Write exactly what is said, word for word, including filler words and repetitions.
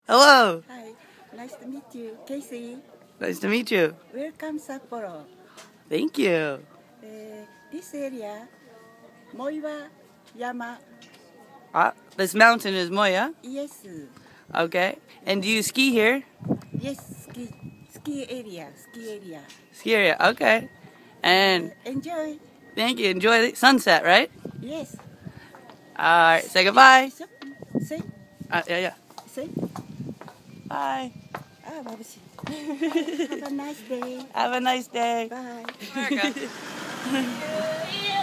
Hello. Hi, nice to meet you, Casey. Nice to meet you. Welcome, Sapporo. Thank you. Uh, this area, Moiwa Yama. Ah, this mountain is Moya. Yes, Okay. And do you ski here? yes, ski, ski area, ski area. Ski area. Okay. And Uh, enjoy. thank you. Enjoy the sunset, right? Yes. All right. Say goodbye. So, say, Uh, yeah, yeah. say. Bye. Ah, babushi. Have a nice day. Have a nice day. Bye. America.